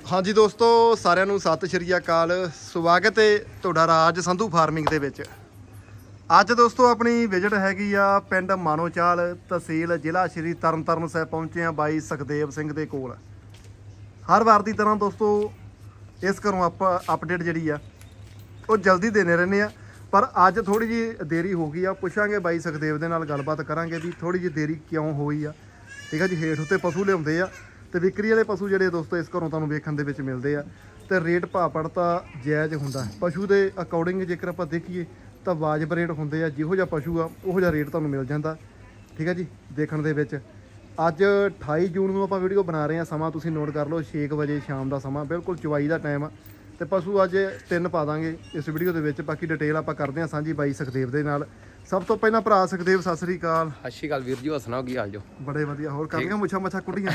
हाँ जी दोस्तों, साਰਿਆਂ ਨੂੰ ਸਤਿ ਸ਼੍ਰੀ ਅਕਾਲ। ਸਵਾਗਤ ਹੈ ਤੁਹਾਡਾ ਰਾਜ ਸੰਧੂ ਫਾਰਮਿੰਗ ਦੇ ਵਿੱਚ। ਅੱਜ ਦੋਸਤੋ ਆਪਣੀ ਵਿਜ਼ਿਟ ਹੈਗੀ ਆ ਪਿੰਡ ਮਾਨੋਚਾਲ, ਤਹਿਸੀਲ ਜ਼ਿਲ੍ਹਾ ਸ਼੍ਰੀ ਤਰਨਤਾਰਨ ਸਾਹਿਬ। ਪਹੁੰਚੇ ਆ ਬਾਈ ਸੁਖਦੇਵ ਸਿੰਘ ਦੇ ਕੋਲ। ਹਰ ਵਾਰ ਦੀ ਤਰ੍ਹਾਂ ਦੋਸਤੋ ਇਸ ਘਰੋਂ ਆਪਾਂ ਅਪਡੇਟ ਜਿਹੜੀ ਆ ਉਹ ਜਲਦੀ ਦੇਣੇ ਰਹਿੰਦੇ ਆ, ਪਰ ਅੱਜ ਥੋੜੀ ਜਿਹੀ ਦੇਰੀ ਹੋ ਗਈ ਆ। ਪੁੱਛਾਂਗੇ ਬਾਈ ਸੁਖਦੇਵ ਦੇ ਨਾਲ ਗੱਲਬਾਤ ਕਰਾਂਗੇ ਵੀ ਥੋੜੀ ਜਿਹੀ ਦੇਰੀ ਕਿਉਂ ਹੋਈ ਆ। ਠੀਕ ਆ ਜੀ, ਹੇਠ ਉੱਤੇ ਪਸ਼ੂ ਲਿਆਉਂਦੇ ਆ ਤੇ ਵਿਕਰੀ ਵਾਲੇ ਪਸ਼ੂ ਜਿਹੜੇ ਦੋਸਤੋ ਇਸ ਘਰੋਂ ਤੁਹਾਨੂੰ ਵੇਖਣ ਦੇ ਵਿੱਚ ਮਿਲਦੇ ਆ ਤੇ ਰੇਟ ਭਾਅ ਪੜਤਾ ਜਾਇਜ਼ ਹੁੰਦਾ ਪਸ਼ੂ ਦੇ ਅਕੋਰਡਿੰਗ। ਜੇਕਰ ਆਪਾਂ ਦੇਖੀਏ ਤਾਂ ਵਾਜਬ ਰੇਟ ਹੁੰਦੇ ਆ, ਜਿਹੋ ਜਿਹਾ ਪਸ਼ੂ ਆ ਉਹੋ ਜਿਹਾ ਰੇਟ ਤੁਹਾਨੂੰ ਮਿਲ ਜਾਂਦਾ। ਠੀਕ ਹੈ ਜੀ, ਦੇਖਣ ਦੇ ਵਿੱਚ ਅੱਜ 28 ਜੂਨ ਨੂੰ ਆਪਾਂ ਵੀਡੀਓ ਬਣਾ ਰਹੇ ਹਾਂ। ਸਮਾਂ ਤੁਸੀਂ ਨੋਟ ਕਰ ਲਓ, 6 ਵਜੇ ਸ਼ਾਮ ਦਾ ਸਮਾਂ, ਬਿਲਕੁਲ ਚਵਾਈ ਦਾ ਟਾਈਮ ਆ ਤੇ ਪਸ਼ੂ ਅੱਜ 3 ਪਾ ਦਾਂਗੇ ਇਸ ਵੀਡੀਓ ਦੇ ਵਿੱਚ। ਬਾਕੀ ਡਿਟੇਲ ਆਪਾਂ ਕਰਦੇ ਹਾਂ ਸਾਂਝੀ ਬਾਈ ਸੁਖਦੇਵ ਦੇ ਨਾਲ। ਸਭ ਤੋਂ ਪਹਿਲਾਂ ਭਰਾ ਸੁਖਦੇਵ ਸਤਿ ਸ੍ਰੀ ਅਕਾਲ। ਸਤਿ ਸ਼੍ਰੀ ਅਕਾਲ ਵੀਰ ਜੀ, ਹੋਰ ਸੁਣਾਓ ਕੀ ਹਾਲ ਜੋ? ਬੜੇ ਵਧੀਆ। ਹੋਰ ਕਰ ਲਈਆਂ ਮੁੱਛਾਂ ਮੱਛਾਂ ਕੁੱਟੀਆਂ?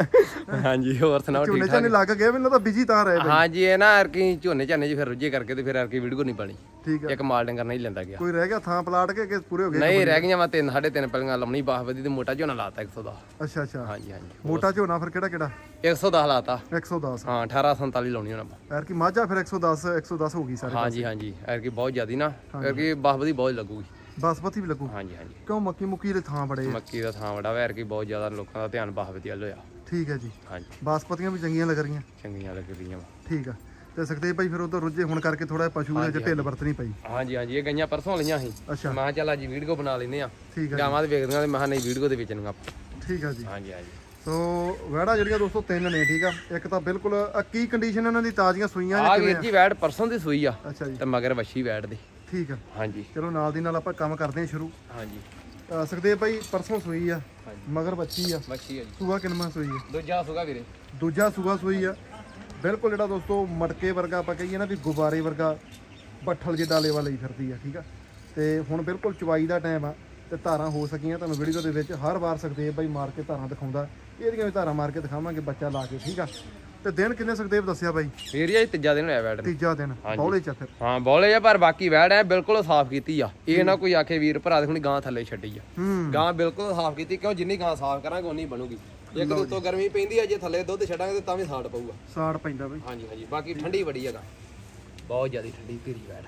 ਹਾਂਜੀ, ਹੋਰ ਸੁਣਾਓ? ਝੋਨੇ ਝਾਨੇ ਲੱਗ ਗਏ, ਮੈਨੂੰ ਤਾਂ ਬਿਜੀ ਤਾਂ ਰਹੇ। ਹਾਂਜੀ, ਇਹ ਨਾ ਅਰਕੀ ਝੋਨੇ ਝਾਨੇ ਚ ਫਿਰ ਰੁੱਝੇ ਕਰਕੇ ਤੇ ਫਿਰ ਅਰਕੀ ਵੀਡੀਓ ਨਹੀਂ ਪਾਣੀ। ਠੀਕ ਹੈ, ਇੱਕ ਮਾਲ ਡੰਗਰ ਨਹੀਂ ਲੈਂਦਾ ਗਿਆ। ਕੋਈ ਰਹਿ ਗਿਆ ਥਾਂ ਪਲਾਟ ਕੇ ਪੂਰੇ ਹੋ ਗਏ? ਨਹੀਂ ਰਹਿ ਗਈਆਂ ਵਾ 3 3.5 ਪਲੀਆਂ ਲਾਉਣੀ ਬਾਹਵਦੀ ਤੇ ਮੋਟਾ ਝੋਨਾ ਲਾਤਾ 110। ਅੱਛਾ ਅੱਛਾ, ਹਾਂਜੀ ਹਾਂਜੀ। ਮੋਟਾ ਝੋਨਾ ਫਿਰ ਕਿਹੜਾ ਕਿਹੜਾ? 110 ਲਾਤਾ। 110? ਹਾਂ, 1847 ਲਾਉਣੀ ਹੋਣਾ। ਯਾਰ ਕੀ ਮਾਝਾ ਫਿਰ 110 ਹੋ ਗਈ ਸਾਰੇ? ਹਾਂਜੀ ਹਾਂਜੀ, ਅਰਕੀ ਬਹੁਤ ਜ਼ਿਆਦੀ ਨਾ, ਅਰਕੀ ਬਾਹਵਦੀ ਬਹੁਤ ਲੱਗੂਗੀ। ਬਾਸਮਤੀ ਵੀ ਲੱਗੂ? ਹਾਂਜੀ ਹਾਂਜੀ। ਕਿਉਂ ਮੱਕੀ ਮੁੱਕੀ ਦੇ ਥਾਂ ਬੜੇ? ਮੱਕੀ ਦਾ ਥਾਂ ਬੜਾ ਵੈਰ ਕੀ ਬਹੁਤ ਜ਼ਿਆਦਾ ਲੋਕਾਂ ਦਾ ਧਿਆਨ ਬਾਹਵਦੀ ਵੱਲ ਹੋਇਆ। ਠੀਕ ਹੈ ਜੀ। ਹਾਂਜੀ, ਬਾਸਪਤੀਆਂ ਵੀ ਚੰਗੀਆਂ ਲੱਗ ਰਹੀਆਂ? ਚੰਗੀਆਂ ਲੱਗ ਰਹੀਆਂ। ਠੀਕ ਆ। ਤੇ ਸੁਖਦੇਵ ਭਾਈ ਫਿਰ ਉਧਰ ਰੁੱਝੇ ਹੁਣ ਕਰਕੇ ਥੋੜਾ ਪਸ਼ੂ ਦੇ ਢਿੱਲ ਵਰਤਣੀ ਪਈ? ਹਾਂਜੀ ਹਾਂਜੀ, ਇਹ ਗਈਆਂ ਪਰਸੋਂ ਲਈਆਂ ਸੀ। ਅੱਛਾ, ਮੈਂ ਚੱਲ ਅੱਜ ਵੀਡੀਓ ਬਣਾ ਲੈਨੇ ਆ। ਠੀਕ ਆ। ਗਾਵਾਂ ਦੇ ਵੇਖਦੀਆਂ ਤੇ ਮੈਂ ਨਹੀਂ ਵੀਡੀਓ ਦੇ ਵਿੱਚ ਨੂੰ ਆਪਾਂ। ਠੀਕ ਆ ਜੀ। ਹਾਂਜੀ ਹਾਂਜੀ। ਸੋ ਵੈੜਾ ਜਿਹੜੀਆਂ ਦੋਸਤੋ 3 ਨੇ। ਠੀਕ ਆ, ਇੱਕ ਤਾਂ ਬਿਲਕੁਲ ਕੀ ਕੰਡੀਸ਼ਨ ਇਹਨਾਂ ਦੀ? ਤਾਜ਼ੀਆਂ ਸੂਈਆਂ ਆ ਵੀਰ ਜੀ, ਵੈੜ ਪਰਸੋਂ ਦੀ ਸੂਈ ਆ। ਅੱਛਾ ਜੀ। ਤੇ ਮਗਰ ਵੱਛੀ ਵੈੜ ਦੀ। ਠੀਕ ਆ। ਹਾਂਜੀ, ਚਲੋ ਨਾਲ ਦੀ ਨਾਲ ਆਪਾਂ ਕੰਮ ਕਰਦੇ ਹਾਂ ਸ਼ੁਰੂ। ਹਾਂਜੀ। ਸੁਖਦੇਵ ਭਾਈ ਪਰਸੋਂ ਸੂਈ ਆ, ਮਗਰ ਬੱਚੀ ਆ। ਵੱਛੀ ਆ ਜੀ। ਸੂਆ ਕਿੰਨਾ ਸੂਈ ਆ? ਦੂਜਾ ਸੂਗਾ ਵੀਰੇ। ਦੂਜਾ ਸੂਆ ਸੂਈ ਆ। ਬਿਲਕੁਲ ਜਿਹੜਾ ਦੋਸਤੋ ਮਟਕੇ ਵਰਗਾ ਆਪਾਂ ਕਹੀਏ ਨਾ ਵੀ ਗੁਬਾਰੇ ਵਰਗਾ ਬੱਠਲ ਜਿੱਡਾ ਲੇਵਾ ਲਈ ਫਿਰਦੀ ਆ। ਠੀਕ ਆ, ਤੇ ਹੁਣ ਬਿਲਕੁਲ ਚਵਾਈ ਦਾ ਟਾਈਮ ਆ ਤੇ ਧਾਰਾਂ ਹੋ ਸਕੀਆਂ ਤੁਹਾਨੂੰ ਵੀਡੀਓ ਦੇ ਵਿੱਚ ਹਰ ਵਾਰ ਸੁਖਦੇਵ ਭਾਈ ਮਾਰ ਕੇ ਧਾਰਾਂ ਦਿਖਾਉਂਦਾ। ਇਹਦੀਆਂ ਵੀ ਧਾਰਾਂ ਮਾਰ ਕੇ ਦਿਖਾਵਾਂਗੇ ਬੱਚਾ ਲਾ ਕੇ। ਠੀਕ ਆ, ਤੇ ਦਿਨ ਕਿੰਨੇ ਸੁਖਦੇਵ ਦੱਸਿਆ ਬਾਈ? ਵੀਰ ਜੀ ਤੀਜਾ ਦਿਨ ਹੋਇਆ ਵੈੜ ਨੂੰ। ਤੀਜਾ ਦਿਨ ਬੌਲੇ ਚ ਫਿਰ? ਹਾਂ ਬੌਲੇ ਆ, ਪਰ ਬਾਕੀ ਵੈੜ ਐ ਬਿਲਕੁਲ ਸਾਫ਼ ਕੀਤੀ ਆ। ਇਹ ਨਾ ਕੋਈ ਆਖੇ ਵੀਰ ਭਰਾ ਦੇਖਣੀ ਗਾਂ ਥੱਲੇ ਛੱਡੀ ਆ। ਗਾਂ ਬਿਲਕੁਲ ਸਾਫ਼ ਕੀਤੀ, ਕਿਉਂ ਜਿੰਨੀ ਗਾਂ ਸਾਫ਼ ਕਰਾਂਗੇ ਉਨੀ ਬਣੂਗੀ। ਇੱਕ ਉੱਤੋਂ ਗਰਮੀ ਪੈਂਦੀ ਆ, ਜੇ ਥੱਲੇ ਦੁੱਧ ਛੱਡਾਂਗੇ ਤਾਂ ਵੀ ਸਾੜ ਪਊਗਾ। ਸਾੜ ਪੈਂਦਾ ਬਾਈ? ਹਾਂਜੀ ਹਾਂਜੀ। ਬਾਕੀ ਠੰਡੀ ਬੜੀ ਹੈਗਾ, ਬਹੁਤ ਜ਼ਿਆਦਾ ਠੰਡੀ ਧੀਰੀ ਵੈੜ।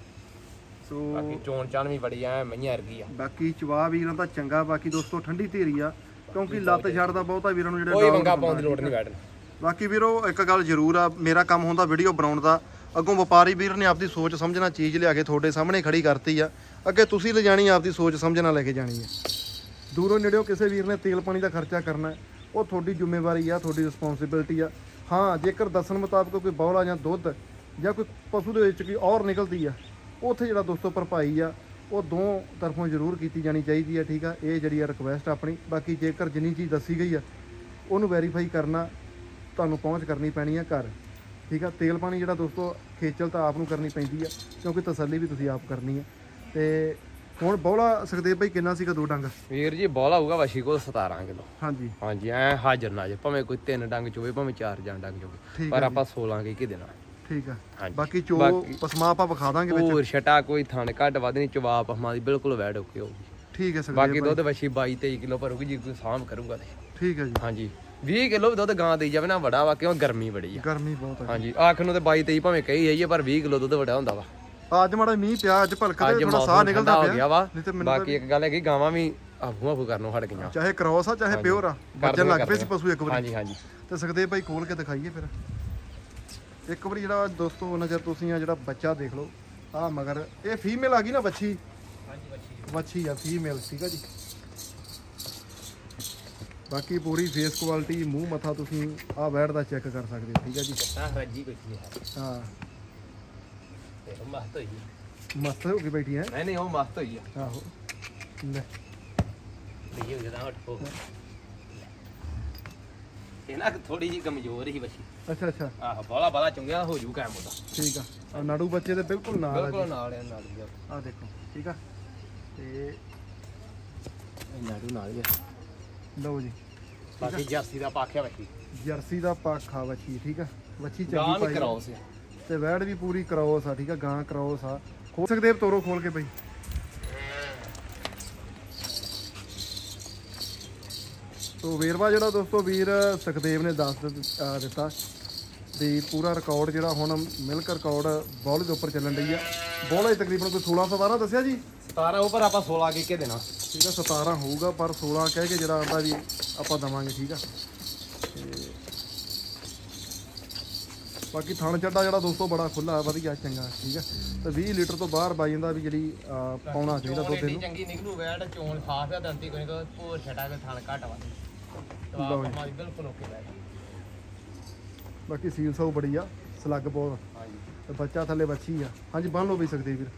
ਸੋ ਬਾਕੀ ਚੋਣ ਚਾਣ ਵੀ ਬੜੀ ਐ ਮਈਆਂ ਵਰਗੀ ਆ। ਬਾਕੀ ਚਵਾ ਵੀਰਾਂ ਦਾ ਚੰਗਾ। ਬਾਕੀ ਦੋਸਤੋ ਠੰਡੀ ਧੀਰੀ ਆ, ਕਿਉਂਕਿ ਲੱਤ ਛੱਡਦਾ ਬਹੁਤਾ ਵੀਰਾਂ ਨੂੰ ਕੋਈ ਮੰਗਾ ਪਾਉਣ ਦੀ ਲੋੜ ਨਹੀਂ ਵੈੜ ਨੂੰ। ਬਾਕੀ ਵੀਰੋ ਇੱਕ ਗੱਲ ਜ਼ਰੂਰ ਆ, ਮੇਰਾ ਕੰਮ ਹੁੰਦਾ ਵੀਡੀਓ ਬਣਾਉਣ ਦਾ। ਅੱਗੋਂ ਵਪਾਰੀ ਵੀਰ ਨੇ ਆਪਦੀ ਸੋਚ ਸਮਝਣਾ ਚੀਜ਼ ਲਿਆ ਕੇ ਤੁਹਾਡੇ ਸਾਹਮਣੇ ਖੜੀ ਕਰਤੀ ਆ। ਅੱਗੇ ਤੁਸੀਂ ਲਿਜਾਣੀ ਆਪਦੀ ਸੋਚ ਸਮਝਣਾ ਲੈ ਕੇ ਜਾਣੀ ਹੈ। ਦੂਰੋਂ ਨੇੜਿਓਂ ਕਿਸੇ ਵੀਰ ਨੇ ਤੇਲ ਪਾਣੀ ਦਾ ਖਰਚਾ ਕਰਨਾ, ਉਹ ਤੁਹਾਡੀ ਜ਼ਿੰਮੇਵਾਰੀ ਆ, ਤੁਹਾਡੀ ਰਿਸਪੌਂਸਿਬਿਲਟੀ ਆ। ਹਾਂ, ਜੇਕਰ ਦੱਸਣ ਮੁਤਾਬਕ ਕੋਈ ਬੌਲਾ ਜਾਂ ਦੁੱਧ ਜਾਂ ਕੋਈ ਪਸ਼ੂ ਦੇ ਵਿੱਚ ਕੋਈ ਔਰ ਨਿਕਲਦੀ ਆ, ਉੱਥੇ ਜਿਹੜਾ ਦੋਸਤੋ ਭਰਪਾਈ ਆ ਉਹ ਦੋ ਤਰਫੋਂ ਜ਼ਰੂਰ ਕੀਤੀ ਜਾਣੀ ਚਾਹੀਦੀ ਆ। ਠੀਕ ਆ, ਇਹ ਜਿਹੜੀ ਆ ਰਿਕੁਐਸਟ ਆਪਣੀ। ਬਾਕੀ ਜੇਕਰ ਜਿੰਨੀ ਚੀਜ਼ ਦੱਸੀ ਗਈ ਆ ਉਹਨੂੰ ਵੈਰੀਫਾਈ ਕਰਨਾ ਤੁਹਾਨੂੰ ਪਹੁੰਚ ਕਰਨੀ ਪੈਣੀ ਆ ਘਰ। ਠੀਕ ਆ, ਤੇਲ ਪਾਣੀ ਜਿਹੜਾ ਦੋਸਤੋ ਖੇਚਲ ਤਾਂ ਆਪ ਨੂੰ ਕਰਨੀ ਪੈਂਦੀ ਆ, ਕਿਉਂਕਿ ਤਸੱਲੀ ਵੀ ਤੁਸੀਂ ਆਪ ਕਰਨੀ ਆ। ਤੇ ਹੁਣ ਬੌਲਾ ਸੁਖਦੇਵ ਭਾਈ ਕਿੰਨਾ ਸੀਗਾ? 2 ਡੰਗ ਵੀਰ ਜੀ। ਬੌਲਾ ਹੋਊਗਾ ਵੱਛੀ ਕੋਲ 17 ਕਿਲੋ। ਹਾਂਜੀ ਹਾਂਜੀ, ਐ ਹਾਜ਼ਰ ਨਾ ਜੇ, ਭਾਵੇਂ ਕੋਈ 3 ਡੰਗ ਚੋਵੇ ਭਾਵੇਂ 4 ਜਾਂ ਡੰਗ ਚੋਵੇ, ਪਰ ਆਪਾਂ 16 ਕੀ ਦੇਣਾ। ਠੀਕ ਆ। ਬਾਕੀ ਚੋ ਪਸਮਾ ਆਪਾਂ ਵਿਖਾ ਦਾਂਗੇ ਵਿੱਚ। ਹੋਰ ਛਟਾ ਕੋਈ ਥਣ ਘੱਟ ਵੱਧ ਨਹੀਂ, ਚਵਾ ਪਸਮਾ ਦੀ ਬਿਲਕੁਲ ਵੈੜ ਓਕੇ ਹੋਊਗੀ। ਠੀਕ ਹੈ ਸਰ। ਬਾਕੀ ਦੁੱਧ ਵੱਛੀ 22 23 ਕਿਲੋ ਭਰੂਗੀ ਜੇ ਕੋਈ ਸਾਂਭ ਕਰੂਗਾ ਤੇ। ਠੀਕ ਹੈ ਜੀ। ਹਾਂਜੀ, 20 ਕਿਲੋ ਵੀ ਦੁੱਧ ਗਾਂ ਦੇਈ ਜਾਵੇ ਨਾ ਬੜਾ ਵਾ, ਕਿਉਂ ਗਰਮੀ ਬੜੀ ਆ। ਗਰਮੀ ਬਹੁਤ ਆ। ਹਾਂਜੀ, ਆਖ ਨੂੰ ਤੇ 22 23 ਭਾਵੇਂ ਕਹੀ ਜਾਈਏ, ਪਰ 20 ਕਿਲੋ ਦੁੱਧ ਵੱਡਾ ਹੁੰਦਾ ਵਾ। ਅੱਜ ਮਾੜਾ ਮੀਂਹ ਪਿਆ, ਅੱਜ ਭਲਕਦੇ ਥੋੜਾ ਸਾਹ ਨਿਕਲਦਾ ਪਿਆ ਹੋ ਗਿਆ ਵਾ। ਬਾਕੀ ਇੱਕ ਗੱਲ ਹੈਗੀ, ਗਾਵਾਂ ਵੀ ਆਫੂ ਕਰਨੋਂ ਹਟ ਗਈਆਂ, ਚਾਹੇ ਕ੍ਰੋਸ ਆ ਚਾਹੇ ਪਿਓਰ ਆ। ਵੱਜਣ ਲੱਗ ਪਏ ਸੀ ਪਸ਼ੂ ਇੱਕ ਵਾਰੀ। ਹਾਂਜੀ ਹਾਂਜੀ। ਤੇ ਸੁਖਦੇਵ ਭਾਈ ਖੋਲ ਕੇ ਦਿਖਾਈਏ ਫਿਰ ਇੱਕ ਵਾਰੀ ਜਿਹੜਾ ਦੋਸਤੋ ਨਜ਼ਰ ਤੁਸੀਂ ਆ ਜਿਹੜਾ ਬੱਚਾ ਦੇਖ ਲਓ ਆ ਮਗਰ। ਇਹ ਫੀਮੇਲ ਆ ਗਈ ਨਾ ਵੱਛੀ? ਹਾਂਜੀ, ਵੱਛੀ ਆ ਫੀਮੇਲ। ਠੀਕ ਆ ਜੀ। ਬਾਕੀ ਪੂਰੀ ਫੇਸ ਕੁਆਲਿਟੀ, ਮੂੰਹ ਮੱਥਾ ਤੁਸੀਂ ਆ ਵੈੜ ਦਾ ਚੈੱਕ ਕਰ ਸਕਦੇ ਹੋ। ਠੀਕ ਆ ਜੀ। ਹਾਂ, ਮਸਤ ਹੋਈ ਮਸਤ ਹੋ ਕੇ ਬੈਠੀ ਹੈ। ਨਹੀਂ ਨਹੀਂ, ਉਹ ਮਸਤ ਹੋਈ ਆ। ਆਹੋ ਲੈ ਨਹੀਂ ਹੋ ਗਿਆ ਹਟੋ। ਇਹ ਨਾ ਥੋੜੀ ਜਿਹੀ ਕਮਜ਼ੋਰ ਹੀ ਬੱਚੀ। ਅੱਛਾ ਅੱਛਾ। ਆਹ ਬਾਲਾ ਬਾਲਾ ਚੰਗਿਆ ਹੋ ਜੂ ਕਾਇਮ ਉਹਦਾ। ਠੀਕ ਆ। ਨਾੜੂ ਬੱਚੇ ਦੇ ਬਿਲਕੁਲ ਨਾਲ ਆ। ਬਿਲਕੁਲ ਨਾਲ ਆ ਨਾੜੂ ਆ ਦੇਖੋ। ਠੀਕ ਆ, ਤੇ ਨਾੜੂ ਨਾਲ ਹੀ ਆ। ਲਓ ਜੀ। ਬਾਕੀ ਜਰਸੀ ਦਾ ਪਾਖਿਆ ਬੱਚੀ। ਜਰਸੀ ਦਾ ਪਾਖਾ ਬੱਚੀ। ਠੀਕ ਆ, ਬੱਚੀ ਚੰਗੀ ਪਾਈ ਕਰਾਉਸ ਆ ਤੇ ਵੈੜ ਵੀ ਪੂਰੀ ਕ੍ਰੋਸ ਆ। ਠੀਕ ਆ, ਗਾਂ ਕ੍ਰੋਸ ਆ। ਖੋਲ ਸਕਦੇ ਤੋਰੋ ਖੋਲ ਕੇ ਬਈ। ਸੋ ਵੇਰਵਾ ਜਿਹੜਾ ਦੋਸਤੋ ਵੀਰ ਸੁਖਦੇਵ ਨੇ ਦੱਸ ਦਿੱਤਾ ਤੇ ਪੂਰਾ ਰਿਕਾਰਡ ਜਿਹੜਾ ਹੁਣ ਮਿਲਕ ਰਿਕਾਰਡ ਬੌਲੇ ਦੇ ਉੱਪਰ ਚੱਲਣ ਡਈ ਆ। ਬੌਲੇ ਤਕਰੀਬਨ ਕੋਈ 16-17 ਦੱਸਿਆ ਜੀ, 17 ਉੱਪਰ ਆਪਾਂ 16 ਕਹਿ ਕੇ ਦੇਣਾ। ਠੀਕ ਆ 17 ਹੋਊਗਾ ਪਰ 16 ਕਹਿ ਕੇ ਜਿਹੜਾ ਆਉਂਦਾ ਵੀ ਆਪਾਂ ਦਵਾਂਗੇ। ਠੀਕ ਆ ਤੇ ਬਾਕੀ ਥਣ ਚੱਡਾ ਜਿਹੜਾ ਦੋਸਤੋ ਬੜਾ ਖੁੱਲਾ ਵਧੀਆ ਚੰਗਾ। ਠੀਕ ਆ ਤੇ 20 ਲੀਟਰ ਤੋਂ ਬਾਹਰ ਬਾਈ ਜਾਂਦਾ ਵੀ ਜਿਹੜੀ ਪਾਉਣਾ ਚਾਹੀਦਾ ਦੁੱਧ ਇਹਨੂੰ। ਚੰਗੀ ਨਿਕਲੂ ਵੈਟ ਚੋਣ ਖਾਸ ਆ ਦੰਤੀ ਕੋਈ ਤਾਂ ਭੋਰ ਛਟਾ ਕੇ ਥਣ ਘੱਟ ਵਾ ਤਵਾ ਮਾਰੀ ਬਿਲਕੁਲ ਓਕੇ ਲੈ। ਬਾਕੀ ਸੀਲ ਸਾਊ ਬੜੀ ਆ, ਸਲੱਗ ਬਹੁਤ। ਹਾਂਜੀ ਤੇ ਬੱਚਾ ਥੱਲੇ ਬੱਚੀ ਆ। ਹਾਂਜੀ ਬੰਨ ਲਓ ਵੀ ਸਕਦੇ ਵੀਰ।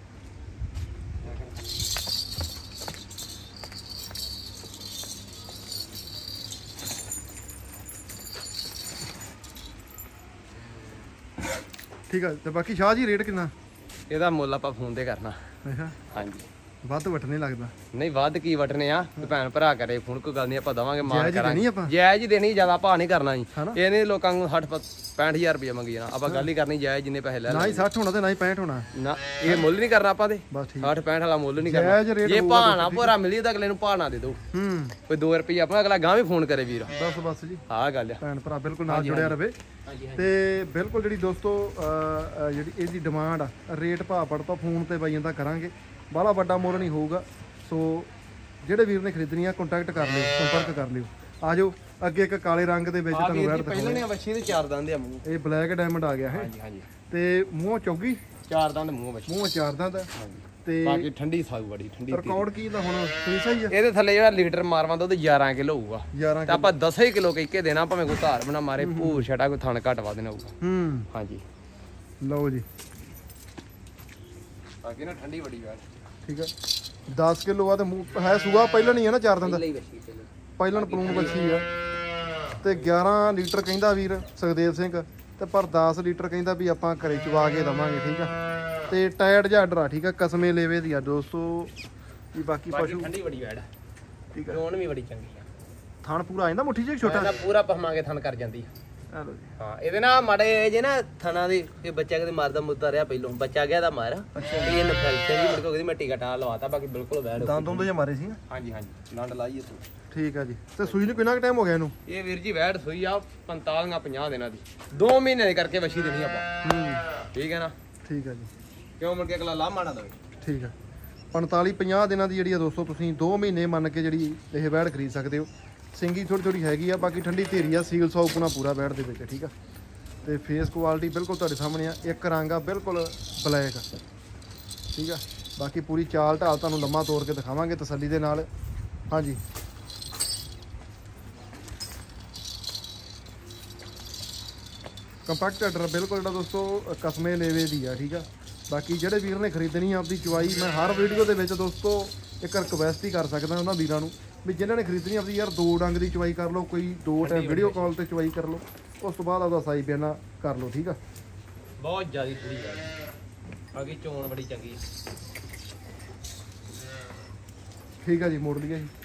ਠੀਕ ਆ ਤੇ ਬਾਕੀ ਸ਼ਾਹ ਜੀ ਰੇਟ ਕਿੰਨਾ ਇਹਦਾ ਮੁੱਲ ਆਪਾਂ ਫੋਨ ਤੇ ਕਰਨਾ। ਅੱਛਾ ਹਾਂਜੀ ਵੱਧ ਵਟਣੇ ਲੱਗਦਾ ਨਹੀਂ, ਵੱਧ ਕੀ ਵਟਨੇ ਆ, ਭੈਣ ਭਰਾ ਕਰੇ ਫੋਨ ਕੋਈ ਗੱਲ ਨਹੀਂ ਆਪਾਂ ਦਵਾਂਗੇ ਮਾਰ ਜਾਇਜ਼ ਕਰਾਂਗੇ। ਦੇਣੀ ਆਪਾਂ ਜਾਇਜ਼ ਹੀ ਦੇਣੀ, ਜ਼ਿਆਦਾ ਭਾਅ ਨਹੀਂ ਕਰਨਾ ਜੀ। ਹਨਾ? ਇਹਨੇ ਲੋਕਾਂ ਨੂੰ 65,000 ਰੁਪਏ ਮੰਗੀ ਜਾਣਾ, ਆਪਾਂ ਗੱਲ ਹੀ ਕਰਨੀ ਜਾਇਜ਼ ਜਿੰਨੇ ਪੈਸੇ ਲੈ ਨਾ ਹੀ 60 ਹੋਣਾ ਤੇ ਨਾ ਹੀ 65 ਹੋਣਾ। ਨਾ ਇਹ ਮੁੱਲ ਨਹੀਂ ਕਰਨਾ ਆਪਾਂ ਤੇ ਬਸ ਠੀਕ 60-65 ਵਾਲਾ ਮੁੱਲ ਨਹੀਂ ਜਾਇਜ਼ ਕਰਨਾ। ਰੇਟ ਜੇ ਭਾਅ ਨਾ ਭੋਰਾ ਮਿਲੀ ਤਾਂ ਅਗਲੇ ਨੂੰ ਭਾਅ ਨਾ ਦੇ ਦੋ, ਕੋਈ 2 ਰੁਪਏ ਆਪਣਾ ਅਗਲਾ ਗਾਂ ਵੀ ਫੋਨ ਕਰੇ ਵੀਰ। ਬਸ ਜੀ ਆਹ ਗੱਲ ਆ ਭੈਣ ਭਰਾ ਬਿਲਕੁਲ ਨਾਲ ਜੁੜਿਆ ਰਵੇ। ਤੇ ਬਿਲਕੁਲ ਜਿਹੜੀ ਦੋਸਤੋ ਜਿਹੜੀ ਇਹਦੀ ਡਿਮਾਂਡ ਆ ਰੇਟ ਭਾਅ ਪੜ ਤੋਂ ਫੋਨ ਤੇ ਬਾਈਆਂ ਦਾ ਕਰਾਂਗੇ, ਬਾਹਲਾ ਵੱਡਾ ਮੁੱਲ ਨਹੀਂ ਹੋਊਗਾ। ਸੋ ਜਿਹੜੇ ਵੀਰ ਨੇ ਖਰੀਦਣੀ ਆ ਕੰਟੈਕਟ ਕਰ ਲਿਓ, ਸੰਪਰਕ ਕਰ ਲਿਓ। ਆ ਜਾਓ ਅੱਗੇ ਇੱਕ ਕਾਲੇ ਰੰਗ ਦੇ ਵਿੱਚ ਤੁਹਾਨੂੰ ਵੈੜ ਪਹਿਲਾਂ ਨੇ ਵੱਛੀ ਦੇ 4 ਦੰਦ ਆ ਮੂੰਹ। ਇਹ ਬਲੈਕ ਡਾਇਮੰਡ ਆ ਗਿਆ ਹੈ। ਹਾਂਜੀ ਹਾਂਜੀ ਤੇ ਮੂੰਹ ਚੌਗੀ 4 ਦੰਦ ਮੂੰਹ ਵੱਛੀ, ਮੂੰਹ 4 ਦੰਦ ਹਾਂਜੀ। ਤੇ ਬਾਕੀ ਠੰਡੀ ਸਾਊ ਬੜੀ ਠੰਡੀ। ਰਿਕਾਰਡ ਕੀ ਦਾ ਹੁਣ ਸਹੀ ਸਹੀ ਆ? ਇਹਦੇ ਥੱਲੇ ਜਿਹੜਾ ਲੀਟਰ ਮਾਰਵਾਂ ਦੁੱਧ 11 ਕਿਲੋ ਹੋਊਗਾ 11 ਤੇ ਆਪਾਂ 10 ਹੀ ਕਿਲੋ ਕਹਿ ਕੇ ਦੇਣਾ, ਭਾਵੇਂ ਕੋਈ ਧਾਰ ਬਣਾ ਮਾਰੇ ਭੂਰ ਛਟਾ ਕੋਈ ਥਣ ਘੱਟ ਵਾ ਦੇਣਾ ਹੋਊਗਾ। ਹਾਂਜੀ ਲਓ ਜੀ ਬਾਕੀ ਨਾ ਠੰਡੀ ਬੜੀ ਵੈੜ। ਠੀਕ ਆ 10 ਕਿਲੋ ਆ ਤੇ ਮੂੰਹ ਹੈ ਸੂਆ ਪਹਿਲਾਂ ਨਹੀਂ ਹੈ ਨਾ 4 ਦਿਨ ਦਾ ਪਹਿਲਾਂ ਪਲੂਣ ਬੱਚੀ ਆ। ਤੇ 11 ਲੀਟਰ ਕਹਿੰਦਾ ਵੀਰ ਸੁਖਦੇਵ ਸਿੰਘ, ਤੇ ਪਰ 10 ਲੀਟਰ ਕਹਿੰਦਾ ਵੀ ਆਪਾਂ ਘਰੇ ਚਵਾ ਕੇ ਦਵਾਂਗੇ। ਠੀਕ ਆ ਤੇ ਟਾਇਰ ਜਾਂ ਆਰਡਰ ਆ। ਠੀਕ ਆ ਕਸਮੇ ਲੇਵੇ ਦੀ ਆ ਦੋਸਤੋ ਵੀ। ਬਾਕੀ ਪਸ਼ੂ ਠੰਡੀ ਬੜੀ ਵੈੜ। ਠੀਕ ਆ ਰੋਣ ਵੀ ਬੜੀ ਚੰਗੀ ਆ। ਥਣ ਪੂਰਾ ਆ ਜਾਂਦਾ ਮੁੱਠੀ ਚ ਛੋਟਾ ਪੂਰਾ ਪਹਮਾਂਗੇ ਥਣ ਕਰ ਜਾਂਦੀ। ਚਲੋ ਜੀ ਹਾਂ ਇਹਦੇ ਨਾਲ ਮਾੜੇ ਜੇ ਨਾ ਥਣਾ ਦੀ ਇਹ ਬੱਚਾ ਕਦੇ ਮਾਰਦਾ ਮੁੱਦਾ ਰਿਹਾ, ਪਹਿਲੋਂ ਬੱਚਾ ਗਿਆ ਦਾ ਮਾਰ ਇਹ ਨਫਲਸੇ ਜੀ ਮੁੜ ਕੇ ਉਹਦੀ ਮੈਂ ਟੀਕਾ ਟਾ ਲਵਾਤਾ। ਬਾਕੀ ਬਿਲਕੁਲ ਵੈੜ ਦੰਦ ਹੁੰਦੇ ਜੇ ਮਾਰੇ ਸੀ। ਹਾਂਜੀ ਹਾਂਜੀ ਨੰਡ ਲਾਈਏ ਤੂੰ। ਠੀਕ ਆ ਜੀ ਤੇ ਸੂਈ ਨੂੰ ਕਿੰਨਾ ਟਾਈਮ ਹੋ ਗਿਆ ਇਹਨੂੰ? ਇਹ ਵੀਰ ਜੀ ਵੈੜ ਸੂਈ ਆ 45-50 ਦਿਨਾਂ ਦੀ, 2 ਮਹੀਨੇ ਦੀ ਕਰਕੇ ਵਛੀ ਦੇਣੀ ਆਪਾਂ। ਠੀਕ ਹੈ ਨਾ? ਠੀਕ ਆ ਜੀ ਕਿਉਂ ਮੁੜ ਕੇ ਅਗਲਾ ਲਾਹ ਮਾਣਾ ਦਵੇ। ਠੀਕ ਆ 45-50 ਦਿਨਾਂ ਦੀ ਜਿਹੜੀ ਆ ਦੋਸਤੋ ਤੁਸੀਂ 2 ਮਹੀਨੇ ਮੰਨ ਕੇ ਜਿਹੜੀ ਇਹ ਵੈੜ ਖਰੀਦ ਸਕਦੇ ਹੋ। ਸਿੰਗੀ ਥੋੜੀ ਥੋੜੀ ਹੈਗੀ ਆ, ਬਾਕੀ ਠੰਡੀ ਧੀਰੀ ਆ, ਸੀਲ ਸੌਪਣਾ ਪੂਰਾ ਵੈੜ ਦੇ ਵਿੱਚ। ਠੀਕ ਆ ਤੇ ਫੇਸ ਕੁਆਲਿਟੀ ਬਿਲਕੁਲ ਤੁਹਾਡੇ ਸਾਹਮਣੇ ਆ, ਇੱਕ ਰੰਗ ਆ ਬਿਲਕੁਲ ਬਲੈਕ। ਠੀਕ ਆ ਬਾਕੀ ਪੂਰੀ ਚਾਲ ਢਾਲ ਤੁਹਾਨੂੰ ਲੰਮਾ ਤੋੜ ਕੇ ਦਿਖਾਵਾਂਗੇ ਤਸੱਲੀ ਦੇ ਨਾਲ। ਹਾਂਜੀ ਕੰਪੈਕਟ ਆਰਡਰ ਬਿਲਕੁਲ ਜਿਹੜਾ ਦੋਸਤੋ ਕਸਮੇ ਲੇਵੇ ਦੀ ਆ। ਠੀਕ ਆ ਬਾਕੀ ਜਿਹੜੇ ਵੀਰ ਨੇ ਖਰੀਦਣੀ ਆ ਆਪਦੀ ਚਵਾਈ, ਮੈਂ ਹਰ ਵੀਡੀਓ ਦੇ ਵਿੱਚ ਦੋਸਤੋ ਇੱਕ ਰਿਕਵੈਸਟ ਹੀ ਕਰ ਸਕਦਾ ਉਹਨਾਂ ਵੀਰਾਂ ਨੂੰ ਵੀ ਜਿਨ੍ਹਾਂ ਨੇ ਖਰੀਦਣੀ ਆਪਦੀ ਯਾਰ 2 ਡੰਗ ਦੀ ਚਵਾਈ ਕਰ ਲਓ, ਕੋਈ 2 ਟਾਈਮ ਵੀਡੀਓ ਕਾਲ ਤੇ ਚਵਾਈ ਕਰ ਲਓ, ਉਸ ਤੋਂ ਬਾਅਦ ਆਪਦਾ ਸਾਈ ਬਿਆਨਾ ਕਰ ਲਓ। ਠੀਕ ਆ ਬਹੁਤ ਜ਼ਿਆਦਾ ਥੋੜੀ ਹੈ, ਬਾਕੀ ਚੋਣ ਬੜੀ ਚੰਗੀ। ਠੀਕ ਆ ਜੀ ਮੋੜ ਲਈਏ ਜੀ।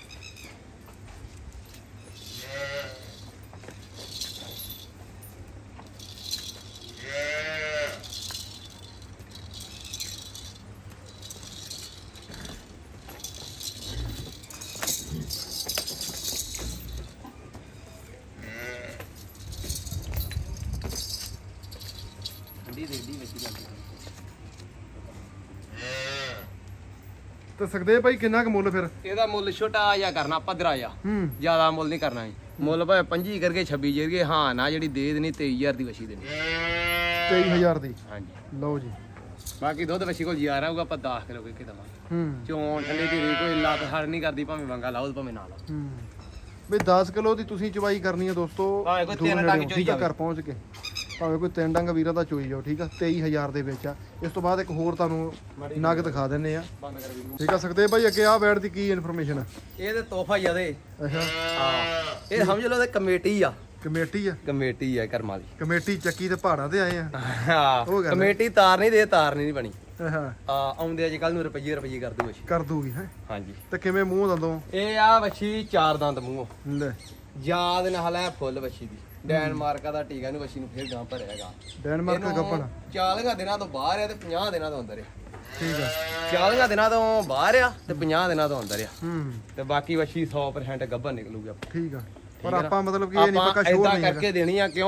ਤੇ ਸਕਦੇ ਭਾਈ ਕਿੰਨਾ ਕੁ ਮੁੱਲ ਫਿਰ? ਇਹਦਾ ਮੁੱਲ ਛੋਟਾ ਜਿਹਾ ਕਰਨਾ, ਪੱਧਰਾ ਜਿਹਾ, ਜ਼ਿਆਦਾ ਮੁੱਲ ਨਹੀਂ ਕਰਨਾ ਜੀ। ਮੁੱਲ ਭਾਵੇਂ 25 ਕਰਕੇ 26 ਜਰਗੇ ਹਾਂ ਨਾ ਜਿਹੜੀ ਦੇ ਦੇਣੀ 23,000 ਦੀ ਵਛੀ ਦੇਣੀ। 23,000 ਦੀ। ਹਾਂਜੀ ਲਓ ਜੀ ਬਾਕੀ ਦੁੱਧ ਵਛੀ ਕੋਲ ਜਿਆ ਰਹੂਗਾ, ਆਪਾਂ 10 ਕਿਲੋ ਕੇ ਦਵਾਂਗੇ। ਚੋਣ ਠੰਡੀ ਧੀਰੀ ਕੋਈ ਲੱਤ ਹੜ ਨਹੀਂ ਕਰਦੀ, ਭਾਵੇਂ ਵੰਗਾ ਲਾਓ ਭਾਵੇਂ ਨਾ ਲਾਓ। ਵੀ 10 ਕਿਲੋ ਦੀ ਤੁਸੀਂ ਚਵਾਈ ਕਰਨੀ ਹੈ ਦੋਸਤੋ, ਭਾਵੇਂ ਕੋਈ 3 ਡੰਗ ਚੋਈ ਘਰ ਪਹੁੰਚ ਕੇ, ਭਾਵੇਂ ਕੋਈ 3 ਡੰਗ ਵੀਰਾਂ ਦਾ ਚੋਈ ਜਾਓ। ਠੀਕ ਆ 23,000 ਦੇ ਵਿੱਚ ਆ। ਇਸ ਤੋਂ ਬਾਅਦ ਇੱਕ ਹੋਰ ਤੁਹਾਨੂੰ ਨਗ ਦਿਖਾ ਦਿੰਨੇ ਆ। ਠੀਕ ਆ ਸਕਦੇ ਭਾਈ ਅੱਗੇ ਆ ਬੈਡ ਦੀ ਕੀ ਇਨਫੋਰਮੇਸ਼ਨ? ਇਹ ਤੇ ਤੋਹਫਾ ਹੀ ਆ ਦੇ। ਅੱਛਾ ਹਾਂ ਇਹ ਸਮਝ ਲਓ ਤੇ ਕਮੇਟੀ ਆ। ਕਮੇਟੀ ਆ? ਕਮੇਟੀ ਆ ਕਰਮਾਂ ਦੀ ਕਮੇਟੀ ਚੱਕੀ ਤੇ ਪਹਾੜਾਂ ਤੇ ਆਏ ਆ। ਹਾਂ ਕਮੇਟੀ ਤਾਰ ਨਹੀਂ ਦੇ, ਤਾਰ ਨਹੀਂ ਬਣੀ। ਹਾਂ ਆਉਂਦੇ ਅੱਜ ਕੱਲ ਨੂੰ ਰੁਪਈਏ ਕਰ ਦੂ ਵਛੀ, ਕਰ ਦੂਗੀ ਹੈ। ਹਾਂਜੀ ਤੇ ਕਿਵੇਂ ਮੂੰਹ ਦੰਦੋਂ? ਇਹ ਆ ਵਛੀ 4 ਦੰਦ ਮੂੰਹ ਲੈ ਯਾਦ ਨਾਲ ਹੈ ਫੁੱਲ ਵਛੀ ਦੀ। ਡੈਨਮਾਰਕ ਦਾ ਟੀਕਾ ਨੂੰ ਵਛੀ ਨੂੰ ਫੇਰ ਗਾਂ ਭਰਿਆਗਾ। ਡੈਨਮਾਰਕ ਦਾ ਗੱਪਣ 40 ਦਿਨਾਂ ਤੋਂ ਬਾਹਰ ਆ ਤੇ 50 ਦਿਨਾਂ ਤੋਂ ਅੰਦਰ ਆ। ਠੀਕ ਆ 40 ਦਿਨਾਂ ਤੋਂ ਬਾਹਰ ਆ ਤੇ 50 ਦਿਨਾਂ ਤੋਂ ਅੰਦਰ ਆ। ਤੇ ਬਾਕੀ ਵਛੀ 100% ਗੱਭਣ ਨਿਕਲੂਗੀ ਆਪਾਂ। ਠੀਕ ਆ ਪਰ ਆਪਾਂ ਮਤਲਬ ਕਿ ਇਹ ਨਹੀਂ ਪੱਕਾ ਸ਼ੋਰ ਨਹੀਂ ਕਰਕੇ ਦੇਣੀ ਆ। ਕਿਉਂ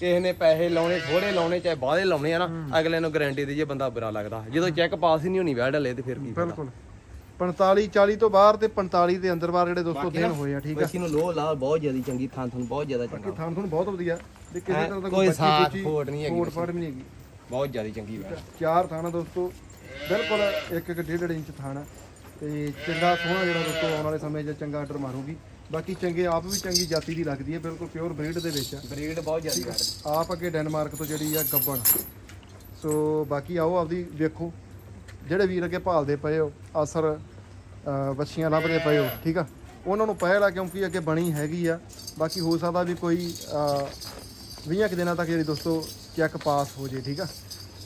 ਕਿਸੇ ਨੇ ਪੈਸੇ ਲਾਉਣੇ ਥੋੜੇ ਲਾਉਣੇ ਚਾਹੇ ਬਾਹਲੇ ਲਾਉਣੇ ਆ ਨਾ ਅਗਲੇ ਨੂੰ ਗਾਰੰਟੀ ਦੀ ਜੇ ਬੰਦਾ ਬੁਰਾ ਲੱਗਦਾ ਜਦੋਂ ਚੈੱਕ ਪਾਸ ਹੀ ਨਹੀਂ ਹੋਣੀ ਵੈੜ ਹਲੇ ਤੇ ਫਿਰ ਕੀ ਬਿਲਕੁਲ 45 40 ਤੋਂ ਬਾਹਰ ਤੇ 45 ਦੇ ਅੰਦਰ ਬਾਹਰ ਜਿਹੜੇ ਦੋਸਤੋ ਦਿਨ ਹੋਏ ਆ ਠੀਕ ਆ ਵੈਸੀ ਨੂੰ ਲੋਹ ਲਾ ਬਹੁਤ ਜ਼ਿਆਦਾ ਚੰਗੀ ਥਾਂ ਤੁਹਾਨੂੰ ਬਹੁਤ ਜ਼ਿਆਦਾ ਚੰਗਾ ਬਾਕੀ ਥਾਂ ਤੁਹਾਨੂੰ ਬਹੁਤ ਵਧੀਆ ਤੇ ਕਿਸੇ ਤਰ੍ਹਾਂ ਦਾ ਕੋਈ ਸਾਥ ਫੋਟ ਨਹੀਂ ਹੈਗੀ ਫੋਟ ਵੀ ਨਹੀਂ ਹੈਗੀ ਬਹੁਤ ਜ਼ਿਆਦਾ ਚੰਗੀ ਵੈੜ ਚਾਰ ਥਾਣਾ ਦੋਸਤੋ ਬਿਲਕੁਲ 1.5 ਇੰਚ ਥਾਣਾ ਤੇ ਚੰਗਾ ਸੋਹਣਾ ਜਿਹੜਾ ਦੋਸਤੋ ਆਉਣ ਵਾਲੇ ਸਮੇਂ 'ਚ ਚੰਗਾ ਆਰਡਰ ਮਾਰੂਗੀ ਬਾਕੀ ਚੰਗੇ ਆਪ ਵੀ ਚੰਗੀ ਜਾਤੀ ਦੀ ਲੱਗਦੀ ਹੈ ਬਿਲਕੁਲ ਪਿਓਰ ਬਰੀਡ ਦੇ ਵਿੱਚ ਬਰੀਡ ਬਹੁਤ ਜ਼ਿਆਦਾ ਆਪ ਅੱਗੇ ਡੈਨਮਾਰਕ ਤੋਂ ਜਿਹੜੀ ਆ ਗੱਬਣ ਸੋ ਬਾਕੀ ਆਓ ਆਪਦੀ ਵੇਖੋ ਜਿਹੜੇ ਵੀਰ ਅੱਗੇ ਭਾਲਦੇ ਪਏ ਹੋ ਅਸਰ ਬੱਚੀਆਂ ਲੱਭਦੇ ਪਏ ਹੋ ਠੀਕ ਆ ਉਹਨਾਂ ਨੂੰ ਪਹਿਲ ਆ ਕਿਉਂਕਿ ਅੱਗੇ ਬਣੀ ਹੈਗੀ ਆ ਬਾਕੀ ਹੋ ਸਕਦਾ ਵੀ ਕੋਈ 20 ਕੁ ਦਿਨਾਂ ਤੱਕ ਜਿਹੜੀ ਦੋਸਤੋ ਚੈੱਕ ਪਾਸ ਹੋ ਜੇ ਠੀਕ ਆ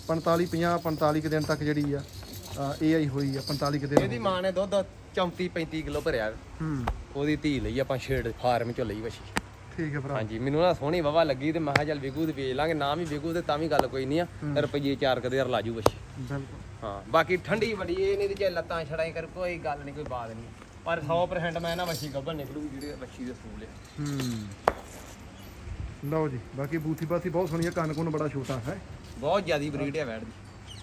45 ਕੁ ਦਿਨ ਤੱਕ ਜਿਹੜੀ ਆ AI ਹੋਈ ਆ 45 ਕੁ ਦਿਨ ਇਹਦੀ ਮਾਂ ਨੇ ਦੁੱਧ 34 35 ਕਿਲੋ ਭਰਿਆ ਉਹਦੀ ਧੀ ਲਈ ਆਪਾਂ ਛੇੜ ਫਾਰਮ ਚੋਂ ਲਈ ਵਛੀ ਠੀਕ ਹੈ ਭਰਾ ਹਾਂਜੀ ਮੈਨੂੰ ਨਾ ਸੋਹਣੀ ਵਾਵਾ ਲੱਗੀ ਤੇ ਮੈਂ ਕਿਹਾ ਚੱਲ ਵਿਕੂ ਤੇ ਵੇਚ ਲਾਂਗੇ ਨਾ ਵੀ ਵਿਕੂ ਤੇ ਤਾਂ ਵੀ ਗੱਲ ਕੋਈ ਨਹੀਂ ਆ ਰੁਪਈਏ 4 ਕਦੇ ਲਾਜੂ ਵਛੀ ਬਿਲਕੁਲ ਹਾਂ ਬਾਕੀ ਠੰਡੀ ਬੜੀ ਇਹ ਨਹੀਂ ਤੇ ਜੇ ਲੱਤਾਂ ਛੜਾਈ ਕਰ ਕੋਈ ਗੱਲ ਨਹੀਂ ਕੋਈ ਬਾਤ ਨਹੀਂ ਪਰ 100% ਮੈਂ ਨਾ ਵਛੀ ਗੱਭਣ ਨਿਕਲੂਗੀ ਜਿਹੜੇ ਵਛੀ ਦੇ ਸੂਲ ਆ ਲਓ ਜੀ ਬਾਕੀ ਬੂਥੀ ਬਾਥੀ ਬਹੁਤ ਸੋਹਣੀ ਆ ਕੰਨ ਕੁੰਨ ਬੜਾ ਛੋਟਾ ਹੈ ਬਹੁਤ ਜ਼ਿਆਦੀ ਬਰੀਡ ਆ ਵੈੜ ਦੀ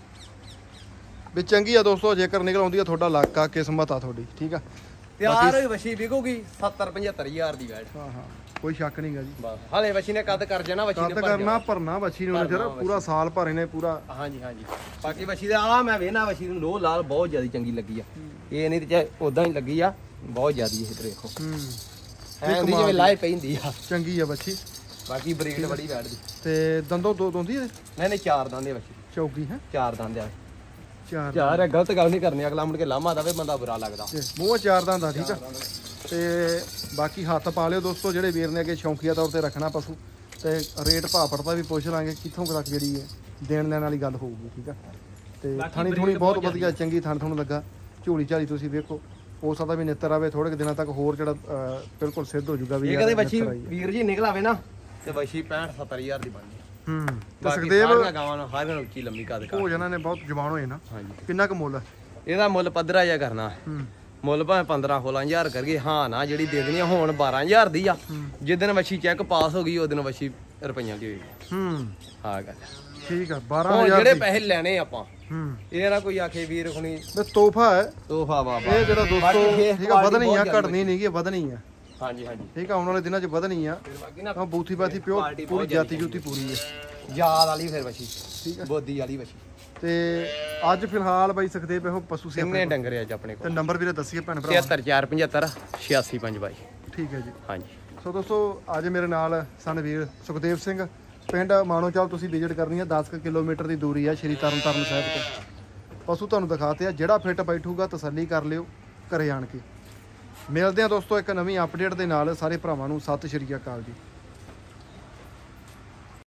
ਵੀ ਚੰਗੀ ਆ ਦੋਸਤੋ ਜੇਕਰ ਨਿਕਲ ਆਉਂਦੀ ਆ ਤੁਹਾਡਾ ਲੱਕ ਆ ਕਿਸਮਤ ਆ ਤੁਹਾਡੀ ਠੀਕ ਆ ਤਿਆਰ ਹੋਈ ਵਛੀ ਵਿਕੂਗੀ 70 75 ਹਜ਼ਾਰ ਦੀ ਵੈੜ ਹਾਂ ਕੋਈ ਸ਼ੱਕ ਨਹੀਂਗਾ ਜੀ ਬਸ ਹਾਲੇ ਵਛੀ ਨੇ ਕੱਦ ਕਰ ਜਾਣਾ ਵਛੀ ਨੇ ਕੱਦ ਕਰਨਾ ਭਰਨਾ ਵਛੀ ਨੇ ਉਹਨੇ ਪੂਰਾ ਸਾਲ ਭਰੇ ਨੇ ਪੂਰਾ ਹਾਂਜੀ ਬਾਕੀ ਵਛੀ ਦਾ ਆ ਮੈਂ ਵੇਖਣਾ ਵਛੀ ਨੂੰ ਲੋਹ ਲਾਲ ਬਹੁਤ ਜ਼ਿਆਦਾ ਚੰਗੀ ਲੱਗੀ ਆ ਇਹ ਨਹੀਂ ਤੇ ਚਾਹੇ ਉਦਾਂ ਹੀ ਲੱਗੀ ਆ ਬਹੁਤ ਜ਼ਿਆਦੀ ਇਹ ਤੇ ਦੇਖੋ ਐ ਉਹਦੀ ਜਿਵੇਂ ਲਾਏ ਪੈਂਦੀ ਆ ਚੰਗੀ ਆ ਵਛੀ ਬਾਕੀ ਬਰੀਡ ਬੜੀ ਵੈੜ ਦੀ ਤੇ ਦੰਦੋਂ ਦੋ ਦੋਂਦੀ ਨਹੀਂ 4 ਦੰਦ ਆ ਵਛੀ ਚੌਕੀ ਹੈ 4 ਦੰਦ ਆ ਚਾਰ ਹੈ ਗਲਤ ਗੱਲ ਨਹੀਂ ਕਰਨੀ ਅਗਲਾ ਮੁੜ ਕੇ ਲਾਮਾ ਦਵੇ ਬੰਦਾ ਬੁਰਾ ਲੱਗਦਾ ਮੂੰਹ ਚਾਰ ਦੰਦ ਆ ਠੀਕ ਆ ਤੇ ਬਾਕੀ ਹੱਥ ਪਾ ਲਿਓ ਦੋਸਤੋ ਜਿਹੜੇ ਵੀਰ ਨੇ ਅੱਗੇ ਸ਼ੌਂਕੀਆ ਤੌਰ ਤੇ ਰੱਖਣਾ ਪਸ਼ੂ ਤੇ ਰੇਟ ਭਾਪੜ ਵੀ ਪੁੱਛ ਲਾਂਗੇ ਕਿੱਥੋਂ ਤੱਕ ਜਿਹੜੀ ਹੈ ਦੇਣ ਲੈਣ ਵਾਲੀ ਗੱਲ ਹੋਊਗੀ ਠੀਕ ਆ ਤੇ ਥਾਣੀ ਥੋਣੀ ਬਹੁਤ ਵਧੀਆ ਚੰਗੀ ਥਣ ਤੁਹਾਨੂੰ ਲੱਗਾ ਝੋਲੀ ਝਾਲੀ ਤੁਸੀਂ ਵੇਖੋ ਹੋ ਸਕਦਾ ਵੀ ਨਿੱਤਰ ਆਵੇ ਥੋੜੇ ਦਿਨਾਂ ਤੱਕ ਹੋਰ ਜਿਹੜਾ ਬਿਲਕੁਲ ਸਿੱਧ ਹੋ ਜਾਊਗਾ ਵੀ ਇਹ ਕਦੇ ਵਛੀ ਵੀਰ ਜੀ ਨਿਕਲ ਆਵੇ ਨਾ ਤੇ ਵਛੀ 65 70000 ਦੀ ਬਣਦੀ ਤੇ ਸੁਖਦੇਵ ਗਾਵਾਂ ਨੂੰ ਹਰ ਉੱਚੀ ਲੰਮੀ ਕੱਦ ਹੋ ਜਾਣਾ ਨੇ ਬਹੁਤ ਜਵਾਨ ਹੋਏ ਨਾ ਹਾਂਜੀ ਕਿੰਨਾ ਕੁ ਮੁੱਲ ਇਹਦਾ ਮੁੱਲ ਪੱਧਰਾ ਜਿਹਾ ਕਰਨਾ ਮੁੱਲ ਭਾਵੇਂ 15 16000 ਕਰਗੇ ਹਾਂ ਨਾ ਜਿਹੜੀ ਦੇ ਦੇਣੀ ਹੁਣ 12000 ਦੀ ਆ ਜਿੱਦਨ ਵਛੀ ਚੈੱਕ ਪਾਸ ਹੋ ਗਈ ਉਹ ਦਿਨ ਵਛੀ ਰੁਪਈਆਂ ਦੀ ਹੋਈ ਹਾਂ ਗੱਲ ਠੀਕ ਆ 12000 ਜਿਹੜੇ ਪੈਸੇ ਲੈਣੇ ਆਪਾਂ ਇਹ ਨਾ ਕੋਈ ਆਖੇ ਵੀਰ ਹੁਣੀ ਬਸ ਤੋਹਫਾ ਹੈ ਤੋਹਫਾ ਬਾਬਾ ਇਹ ਜਿਹੜਾ ਦੋਸਤੋ ਠੀਕ ਆ ਵਧਣੀ ਆ ਘਟਣੀ ਨਹੀਂਗੀ ਵਧਣੀ ਆ ਹਾਂਜੀ ਠੀਕ ਆ ਆਉਣ ਵਾਲੇ ਦਿਨਾਂ 'ਚ ਵਧਣੀ ਆ ਤਾਂ ਬੂਥੀ ਬਾਥੀ ਪਿਓਰ ਪੂਰੀ ਜਾਤੀ ਜੂਤੀ ਪੂਰੀ ਹੈ ਯਾਦ ਵਾਲੀ ਫਿਰ ਵਛੀ ਠੀਕ ਆ ਬੋਦੀ ਵਾਲੀ ਵਛੀ ਤੇ ਅੱਜ ਫਿਲਹਾਲ ਬਾਈ ਸਕਦੇ ਪਏ ਹੋ ਪਸ਼ੂ ਸੇ ਕਿੰਨੇ ਡੰਗਰੇ ਅੱਜ ਆਪਣੇ ਕੋਲ ਤੇ ਨੰਬਰ ਵੀਰੇ ਦੱਸੀਏ ਭੈਣ ਭਰਾ 73475 86522 ਠੀਕ ਹੈ ਜੀ ਹਾਂਜੀ ਸੋ ਦੋਸਤੋ ਅੱਜ ਮੇਰੇ ਨਾਲ ਸਨ ਵੀਰ ਸੁਖਦੇਵ ਸਿੰਘ ਪਿੰਡ ਮਾਣੋਚਾਲ ਤੁਸੀਂ ਵਿਜ਼ਿਟ ਕਰਨੀ ਹੈ 10 ਕਿਲੋਮੀਟਰ ਦੀ ਦੂਰੀ ਹੈ ਸ਼੍ਰੀ ਤਰਨਤਾਰਨ ਸਾਹਿਬ ਤੋਂ ਪਸ਼ੂ ਤੁਹਾਨੂੰ ਦਿਖਾਤੇ ਆ ਜਿਹੜਾ ਫਿੱਟ ਬੈਠੂਗਾ ਤਸੱਲੀ ਕਰ ਲਿਓ ਘਰੇ ਆਣ ਕੇ ਮਿਲਦੇ ਆ ਦੋਸਤੋ ਇੱਕ ਨਵੀਂ ਅਪਡੇਟ ਦੇ ਨਾਲ ਸਾਰੇ ਭਰਾਵਾਂ ਨੂੰ ਸਤਿ ਸ਼੍ਰੀ ਅਕਾਲ ਜੀ।